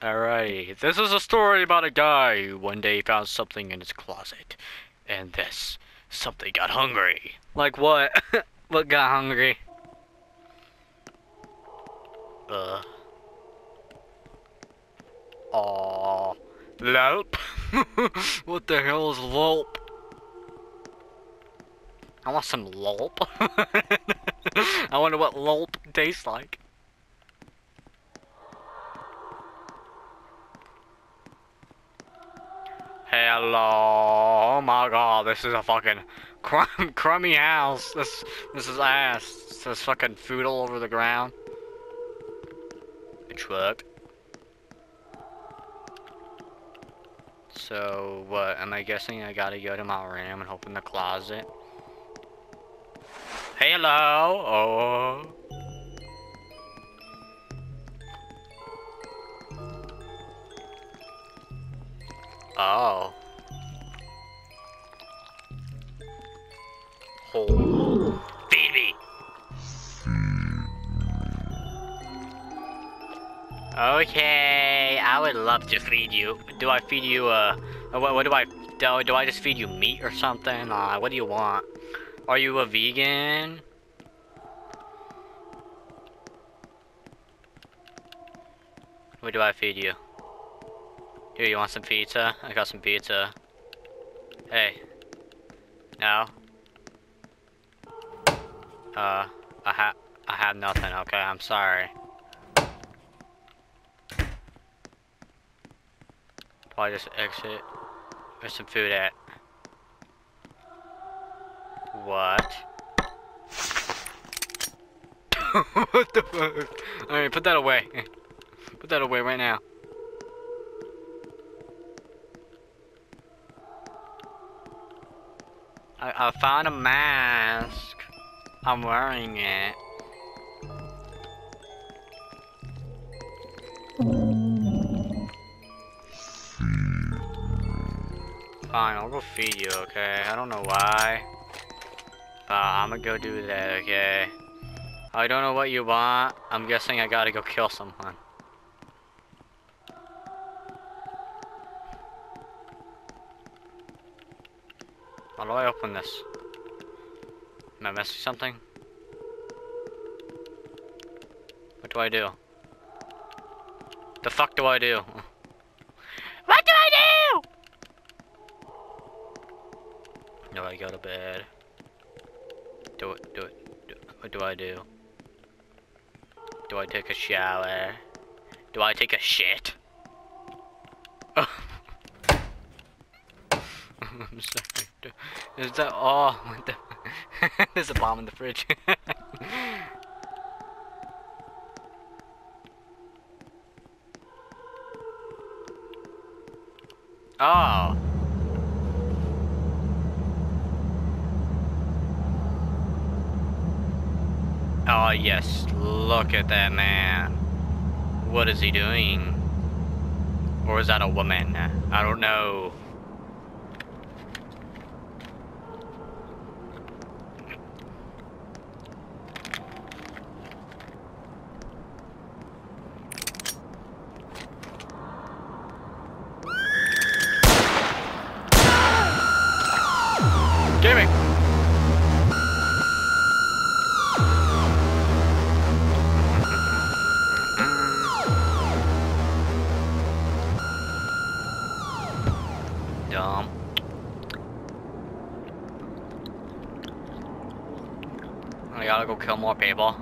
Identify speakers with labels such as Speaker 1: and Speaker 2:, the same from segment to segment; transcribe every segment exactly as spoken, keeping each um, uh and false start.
Speaker 1: Alrighty, this is a story about a guy who one day found something in his closet, and this something got hungry.
Speaker 2: Like what? What got hungry?
Speaker 1: Uh. Aww. Lulp. What the hell is lulp? I want some lulp. I wonder what lulp tastes like. Hello. Oh my god, this is a fucking crumb, crummy house. This this is ass. There's fucking food all over the ground. A truck. So what? Am I guessing I gotta go to my room and open the closet? Hello. Oh. Oh. Oh. Feed me. Okay, I would love to feed you. Do I feed you, uh, what, what do I, do, do I just feed you meat or something? Uh, what do you want? Are you a vegan? What do I feed you? Here, you want some pizza? I got some pizza. Hey. No? Uh, I ha- I have nothing, okay? I'm sorry. Do I just exit? Where's some food at? What? What the fuck? Alright, put that away. Put that away right now. I, I found a mask. I'm wearing it. Fine, I'll go feed you, okay? I don't know why. But I'm gonna go do that, okay? I don't know what you want. I'm guessing I gotta go kill someone. How do I open this? Am I missing something? What do I do? The fuck do I do? What do I do? Do I go to bed? Do it, do it, do, what do I do? Do I take a shower? Do I take a shit? I'm sorry. Is that oh what the there's a bomb in the fridge. Oh. Oh yes, look at that man. What is he doing? Or is that a woman? I don't know. Give me. Dumb. I gotta go kill more people.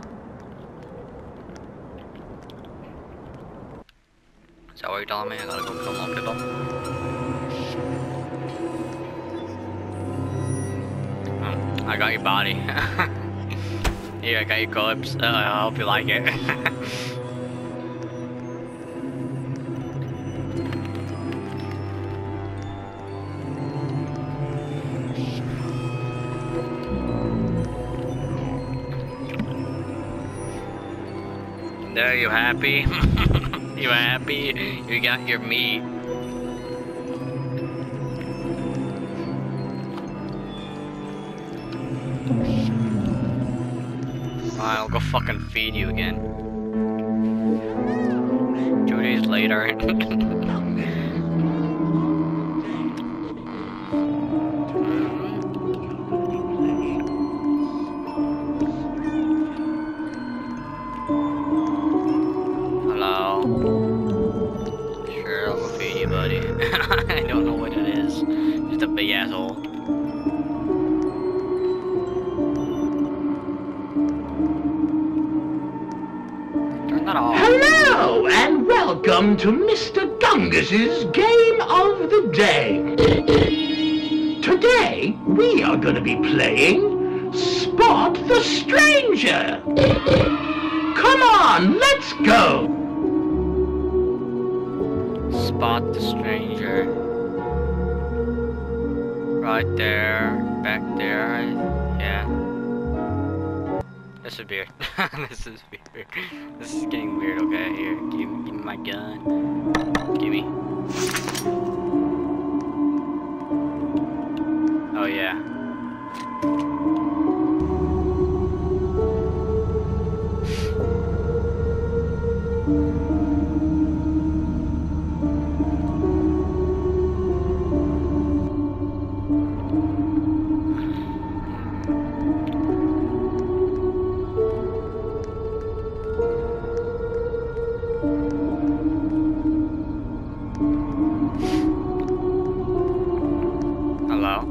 Speaker 1: Is that what you're telling me? I gotta go kill more people? I got your body. Here, I got your corpse. Uh, I hope you like it. There, you happy? You happy? You got your meat. I'll go fucking feed you again. Two days later. Hello. Sure, I'll go feed you, buddy. I don't know what it is. Just a big asshole. Turn that off.
Speaker 3: Hello, and welcome to Mister Gungus's Game of the Day. Today, we are going to be playing Spot the Stranger. Come on, let's go.
Speaker 1: Spot the stranger. Right there. Back there. Yeah. This is weird. This is weird. This is getting weird, okay? Here, give, give me my gun. Give me. Oh, yeah. Hello?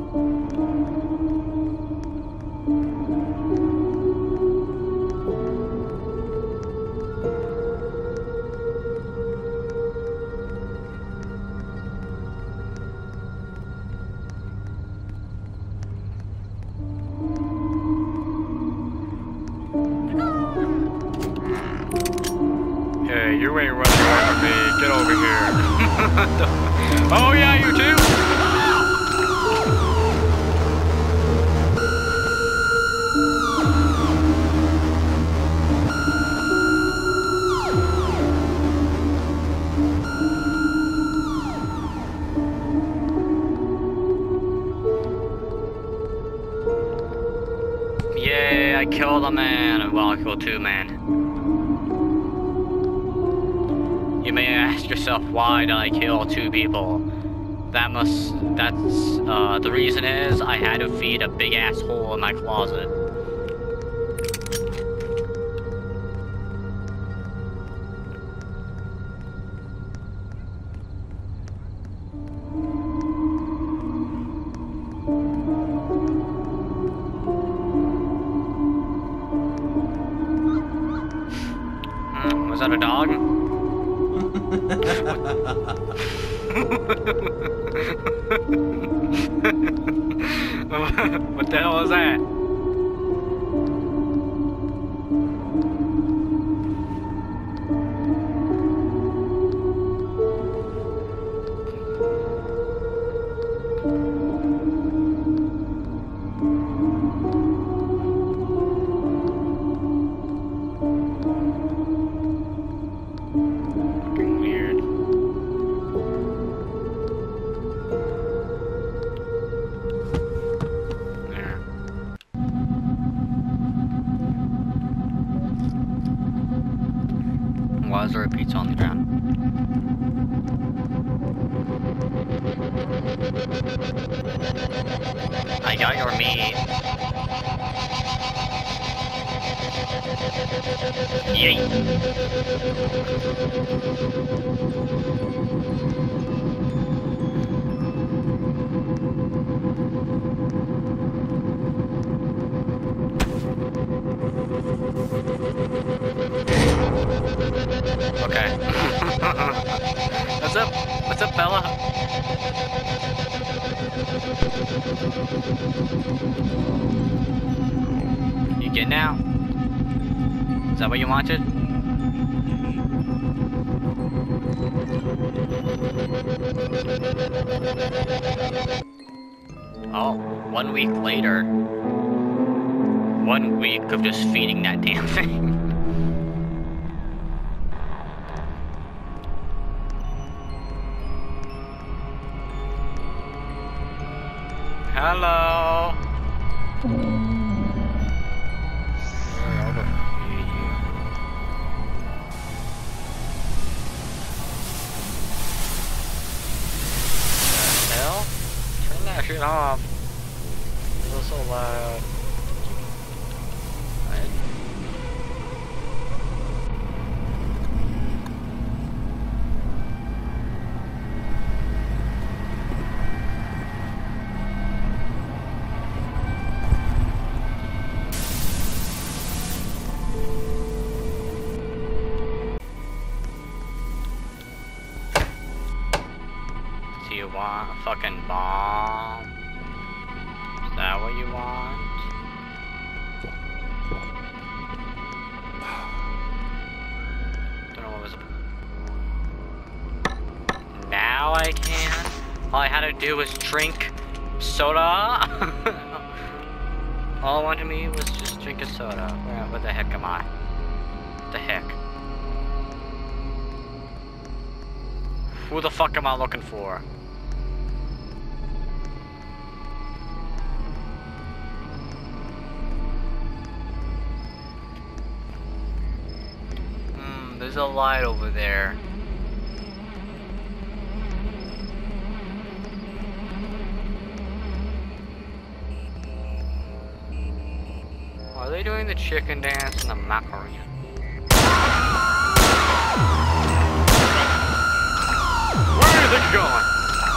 Speaker 2: Hey, you ain't running away from me. Get over here. Oh yeah, you too?
Speaker 1: Yay, I killed a man. Well, I killed two men. You may ask yourself, why did I kill two people? That must, that's, uh, the reason is I had to feed a big ass hole in my closet. Hmm, was that a dog?
Speaker 2: What the hell was that? Fucking weird. There. Why is there a pizza on the ground? I got your meat. Yay. Okay. What's up? What's up, fella? You getting out? Is that what you wanted? Oh, one week later. One week of just feeding that damn thing. Hello. get off. It's so loud.
Speaker 1: Do you want a fucking bomb? Is that what you want? Don't know what was. Now I can. All I had to do was drink soda. All I wanted me was just drink a soda. Where, where the heck am I? What the heck? Who the fuck am I looking for? Hmm, there's a light over there. Are they doing the chicken dance in the Macarena?
Speaker 2: Where do you think you're going?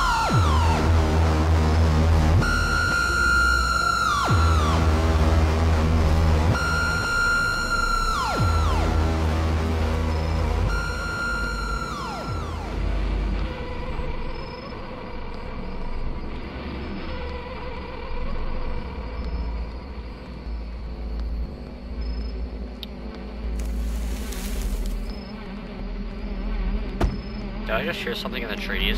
Speaker 1: Did I just hear something in the trees?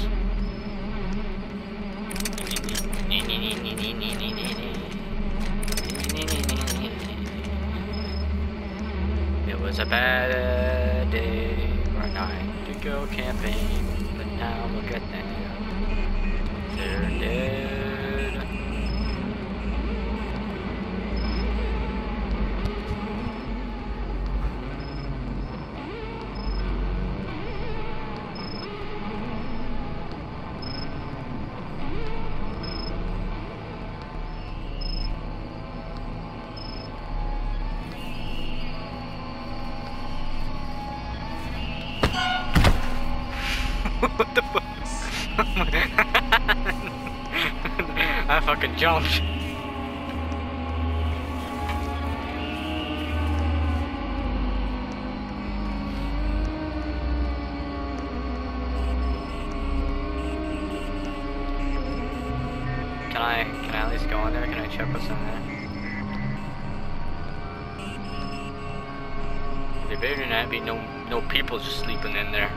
Speaker 1: It was a bad day or night to go camping, but now look at them. They're dead. What the fuck? I fucking jumped. Can I, can I at least go in there? Can I check what's in there? There better not be no, no people just sleeping in there.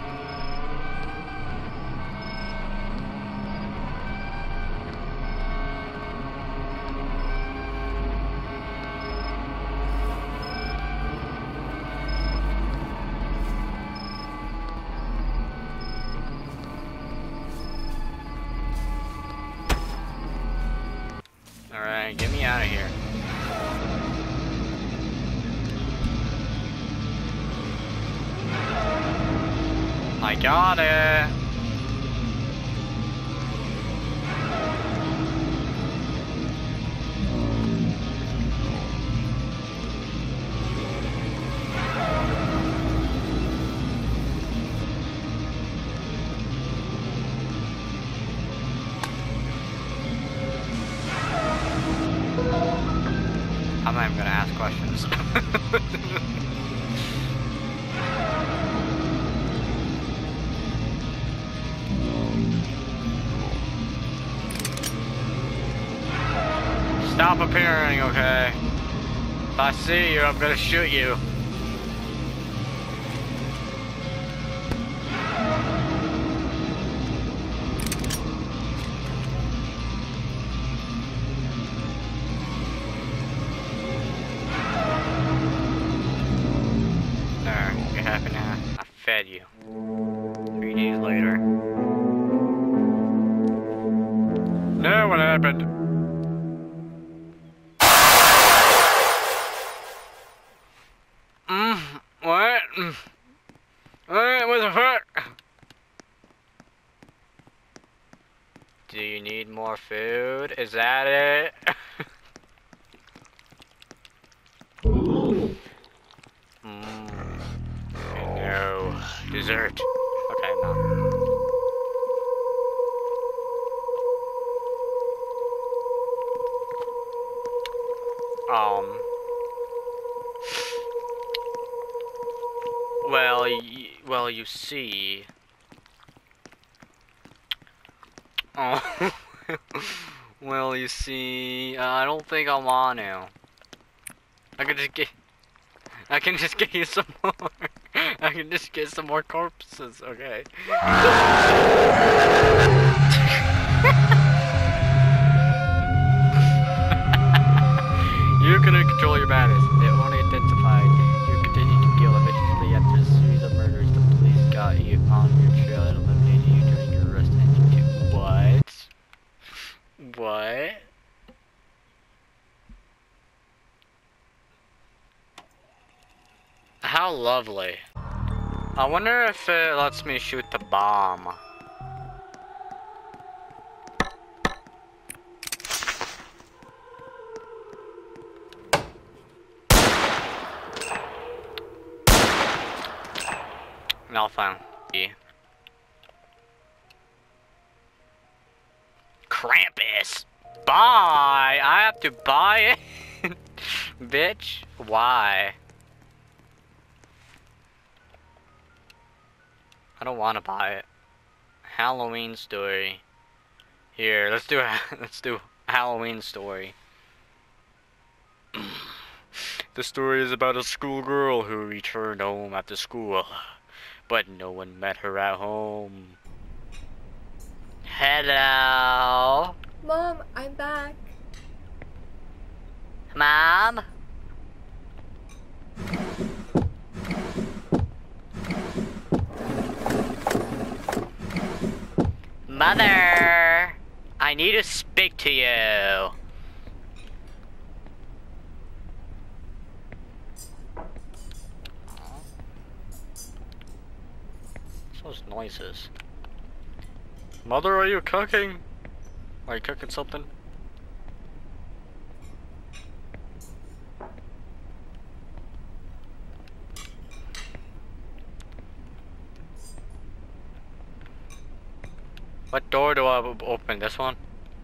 Speaker 1: Alright, get me out of here. I got it. I'm not even gonna ask questions. Stop appearing, okay? If I see you, I'm gonna shoot you. There, you're happy now. I fed you. Three days later.
Speaker 2: Now what happened?
Speaker 1: Mm, what? Mm. What? What the fuck? Do you need need more food. Is that it? mm. No. Dessert. Okay, no. Um. Well, y well, you see. Oh. Well, you see, uh, I don't think I want to. I can just get. I can just get you some more. I can just get some more corpses. Okay. You can control your madness. It only intensified. You continue to kill. Eventually, after a series of murders, the police got you on your trail and eliminated you during your arrest. And you took what? What? How lovely. I wonder if it lets me shoot the bomb. Nothing. Krampus! Buy! I have to buy it? Bitch, why? I don't want to buy it. Halloween story. Here, let's do a let's do a Halloween story. The story is about a schoolgirl who returned home after school, but no one met her at home. Hello.
Speaker 4: Mom, I'm back.
Speaker 1: Mom? Mother! I need to speak to you. What's those noises? Mother, are you cooking? Are you cooking something? What door do I open? This one?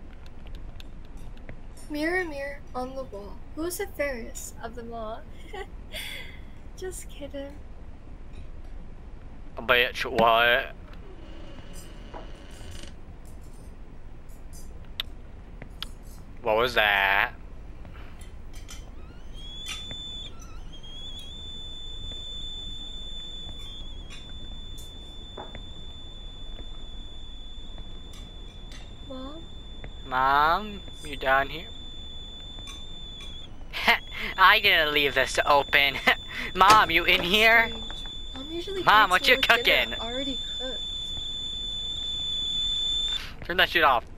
Speaker 4: Mirror, mirror on the wall. Who is the fairest of them all? Just kidding.
Speaker 1: Bitch, what? What was that?
Speaker 4: Mom?
Speaker 1: Mom, you down here? I didn't leave this open. Mom, you in here?
Speaker 4: Strange. Mom usually
Speaker 1: Mom,
Speaker 4: takes
Speaker 1: what you
Speaker 4: me with dinner
Speaker 1: cooking?
Speaker 4: already cooked.
Speaker 1: Turn that shit off.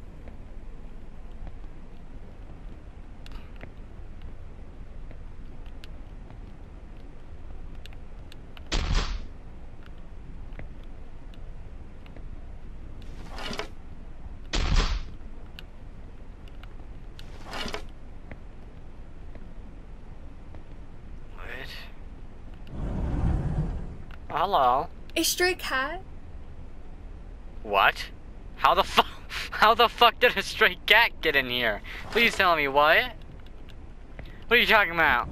Speaker 1: Hello.
Speaker 4: A stray cat?
Speaker 1: What? How the fuck? How the fuck did a stray cat get in here? Please tell me what? What are you talking about?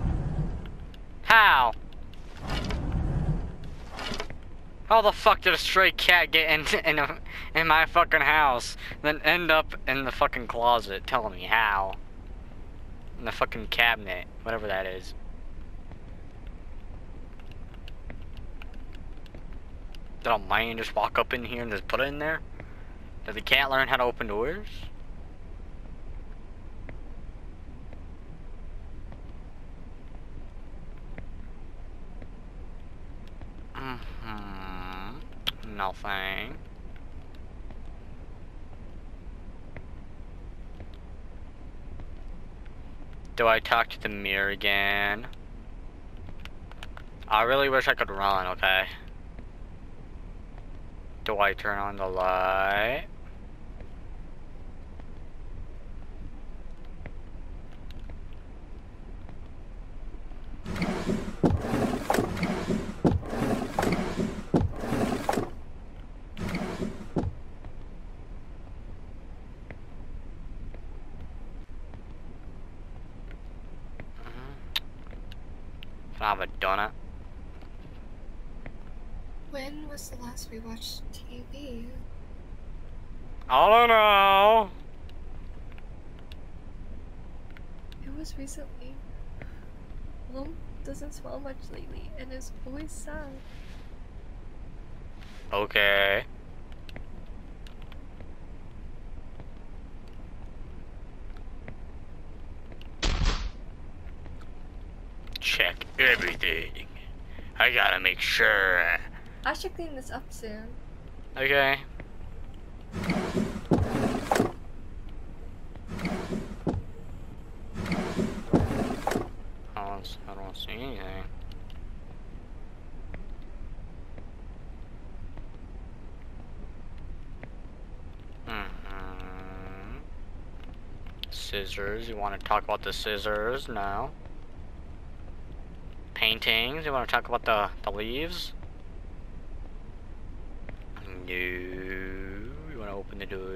Speaker 1: How? How the fuck did a stray cat get in in, a, in my fucking house, then end up in the fucking closet? Tell me how? In the fucking cabinet, whatever that is. Did a man just walk up in here and just put it in there? Did the cat learn how to open doors? Mm-hmm. Nothing. Do I talk to the mirror again? I really wish I could run, okay? Do I turn on the light? Can I have a donut?
Speaker 4: When was the last we watched T V?
Speaker 1: I don't know.
Speaker 4: It was recently. Mom doesn't smile much lately and is always sad.
Speaker 1: Okay. Check everything. I gotta make sure.
Speaker 4: I should clean this up soon.
Speaker 1: Okay. I don't, I don't see anything. Mm-hmm. Scissors. You want to talk about the scissors now? Paintings. You want to talk about the the leaves? No. You want to open the door?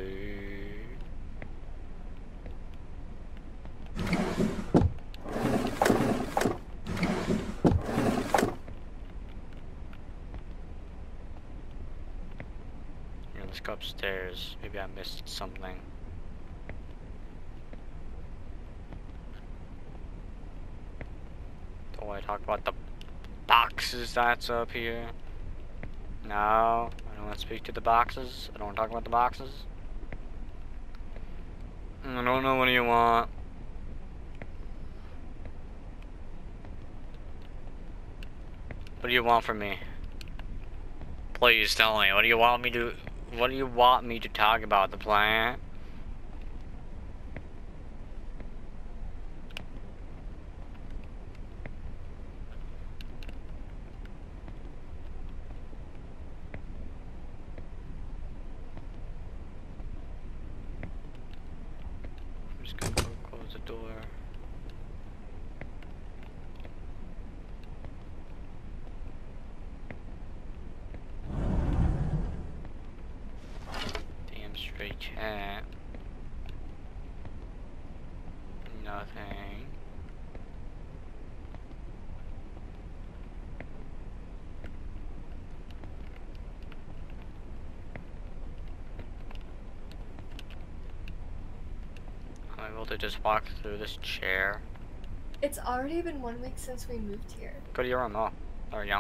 Speaker 1: Yeah, let's go upstairs. Maybe I missed something. Don't want to talk about the boxes that's up here. No, I don't want to speak to the boxes. I don't want to talk about the boxes. I don't know what do you want. What do you want from me? Please tell me. What do you want me to? What do you want me to talk about? The plan? I'm just gonna go close the door. Damn straight chat. Nothing. I'm able to just walk through this chair.
Speaker 4: It's already been one week since we moved here.
Speaker 1: Go to your room. Oh, there we go.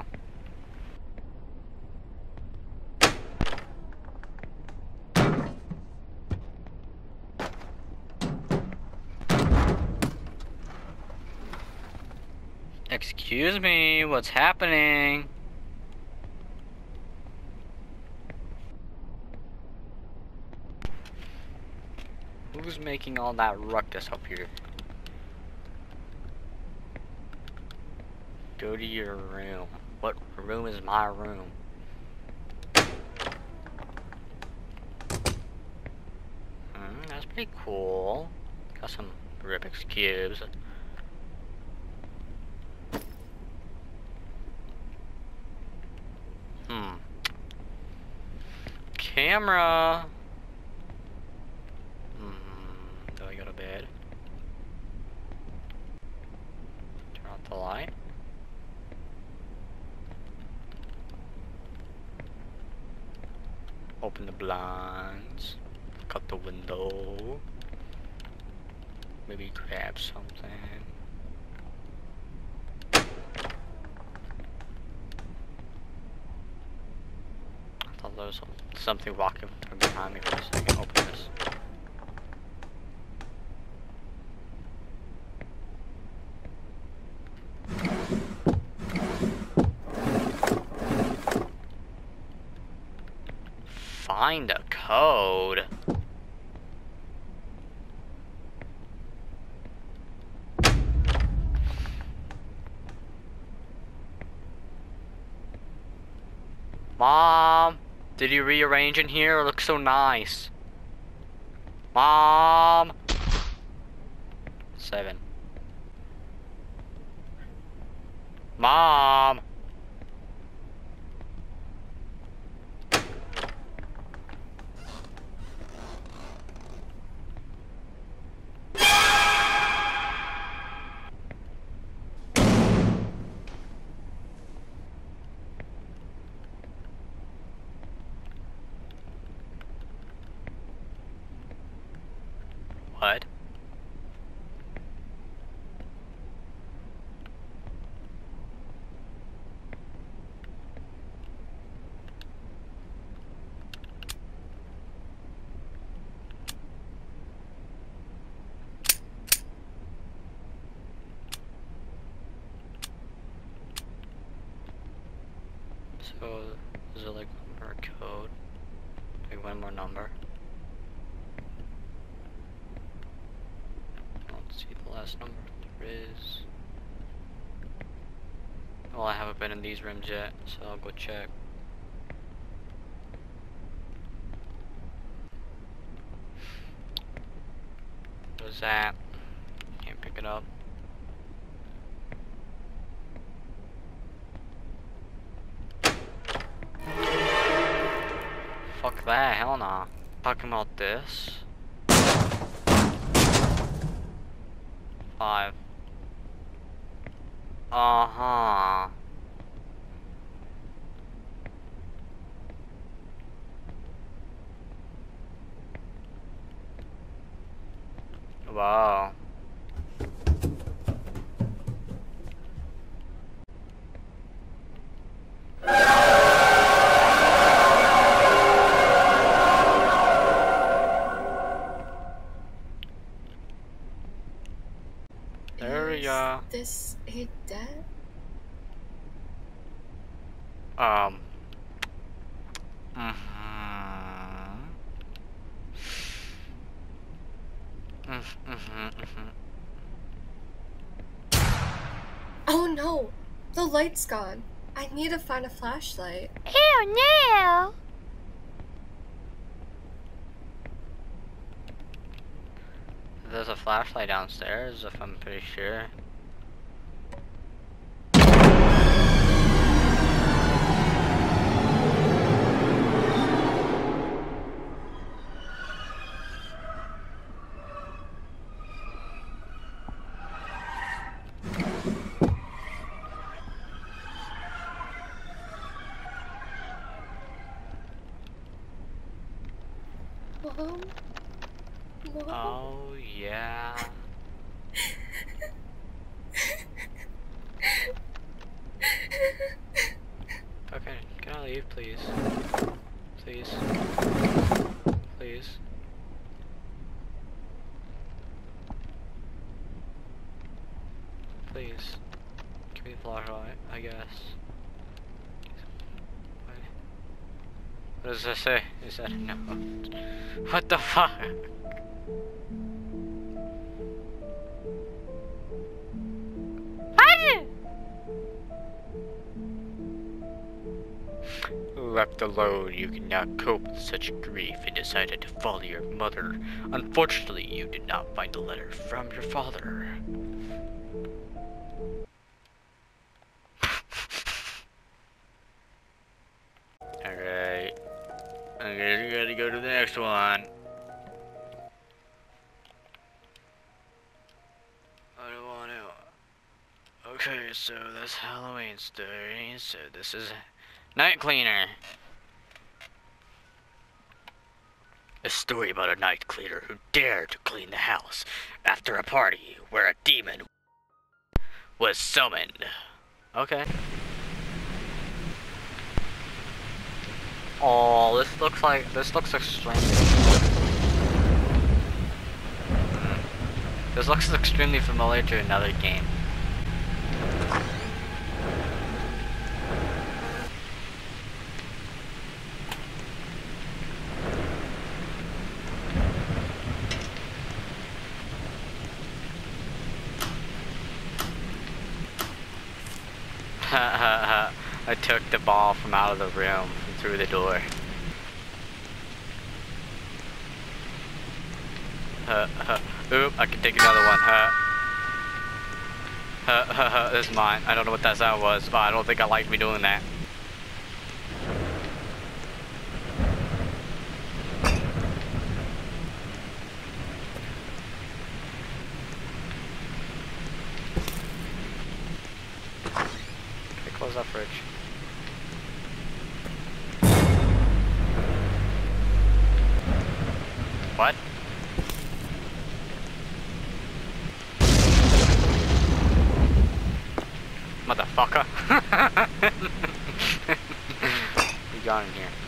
Speaker 1: Excuse me, what's happening? Who's making all that ruckus up here? Go to your room. What room is my room? Hmm, that's pretty cool. Got some Rubik's cubes. Hmm. Camera. Hmm. Do I go to bed? Turn off the light. Open the blinds. Cut the window. Maybe grab something. I thought there was something walking from behind me for a second. Open this. Find a code. Mom, did you rearrange in here? It looks so nice. Mom. Seven. Mom. So, is it like one more code? Like one more number? I don't see the last number. There is. Well, I haven't been in these rooms yet, so I'll go check. What's that? Can't pick it up. Fuck that, hell nah. Talking about this. Five. Uh-huh. Wow. There we go.
Speaker 4: This a dead?
Speaker 1: Um. Mm-hmm. Mm-hmm, mm-hmm.
Speaker 4: Oh no! The light's gone. I need to find a flashlight.
Speaker 5: Ew, no!
Speaker 1: There's a flashlight downstairs, if I'm pretty sure.
Speaker 4: Mom? Mom?
Speaker 1: Oh, yeah. Okay, can I leave, please? Please. Please. Please. Give me the flashlight, I guess. What does that say? Is that a note? What the fuck? Left alone, you could not cope with such grief and decided to follow your mother. Unfortunately, you did not find a letter from your father. Alright. I guess we gotta go to the next one. I don't want to. Okay, so that's Halloween story. So this is Night Cleaner. A story about a night cleaner who dared to clean the house after a party where a demon was summoned. Okay. Oh, this looks like this looks extremely. This looks extremely familiar to another game. I took the ball from out of the room and through the door. Uh, uh, oop, I can take another one. Uh, uh, uh, uh, this is mine. I don't know what that sound was, but I don't think I like me doing that. Okay, close that fridge. What? Motherfucker. You got in here.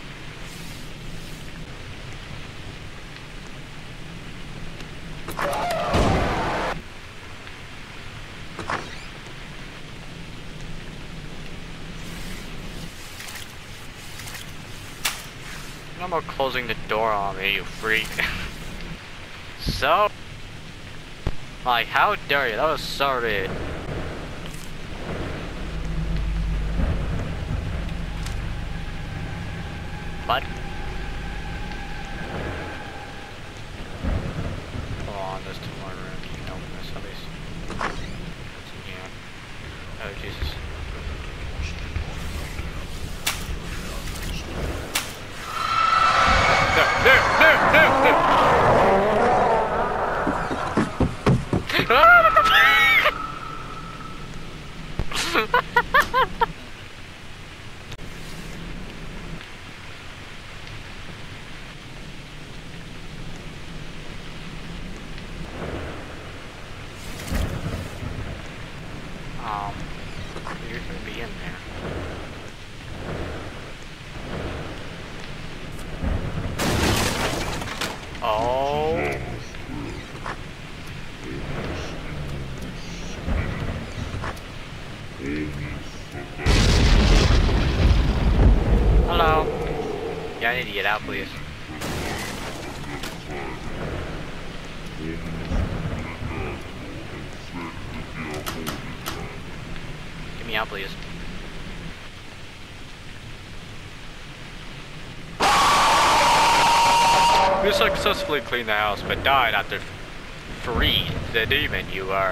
Speaker 1: No more closing the door on me, you freak. So... Like, how dare you? That was so rude. What? Hold on, there's two more rooms. You can open this at least. What's in here? Oh, Jesus.
Speaker 2: No, no, no, no, no!
Speaker 1: Um, you're gonna be in there. Oh. Hello. Yeah, I need to get out, please. Get me out, please.
Speaker 2: You successfully cleaned the house, but died after free the demon. You are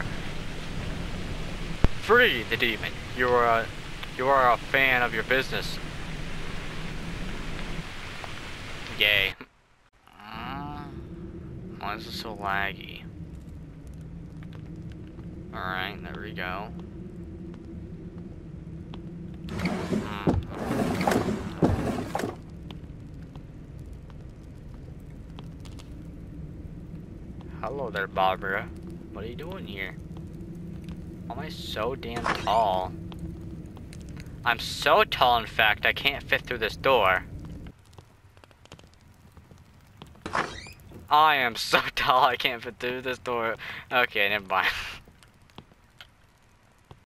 Speaker 2: free the demon. You are a, you are a fan of your business.
Speaker 1: Yay. Mm, why is it so laggy? Alright, there we go. Mm. Hello there, Barbara. What are you doing here? Why am I so damn tall? I'm so tall, in fact, I can't fit through this door. I am so tall, I can't fit through this door. Okay, never mind.